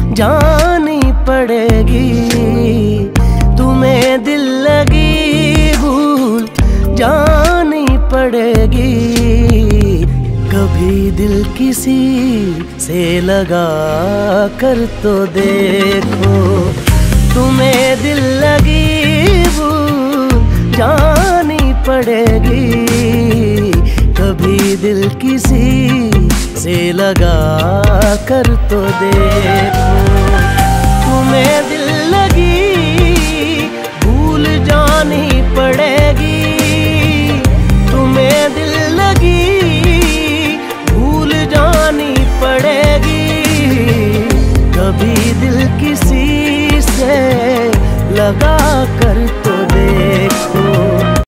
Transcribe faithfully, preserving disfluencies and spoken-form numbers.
जानी पड़ेगी। तुम्हें दिल लगी भूल जानी पड़ेगी। कभी दिल किसी से लगा कर तो देखो। तुम्हें दिल लगी भूल जानी पड़ेगी। कभी दिल किसी से लगा कर तो देखो। तुम्हें दिल लगी भूल जानी पड़ेगी। तुम्हें दिल लगी भूल जानी पड़ेगी। कभी दिल किसी से लगा कर तो देखो।